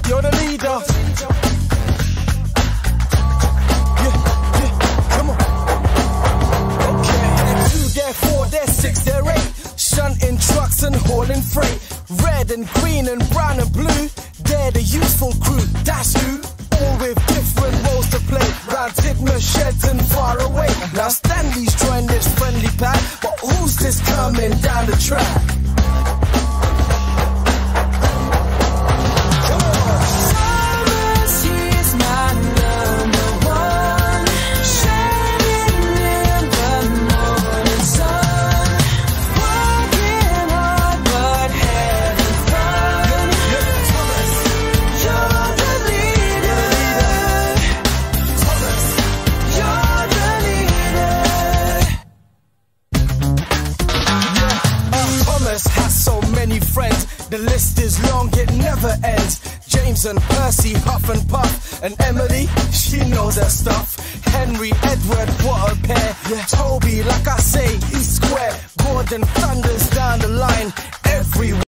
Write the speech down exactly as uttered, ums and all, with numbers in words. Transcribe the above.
you're the leader. Yeah, yeah, come on. Okay, they're two, they're four, they're six, they're eight. Shunting trucks and hauling freight. Red and green and brown and blue, they're the useful crew, that's who. All with different roles to play. Round Tidmouth sheds and far away. Now Stanley's joined this friendly pack, but who's this coming down the track? Has so many friends, the list is long, it never ends. James and Percy, Huff and Puff, and Emily, she knows her stuff. Henry, Edward, what a pair. Yeah. Toby, like I say, he's square. Gordon thunders down the line every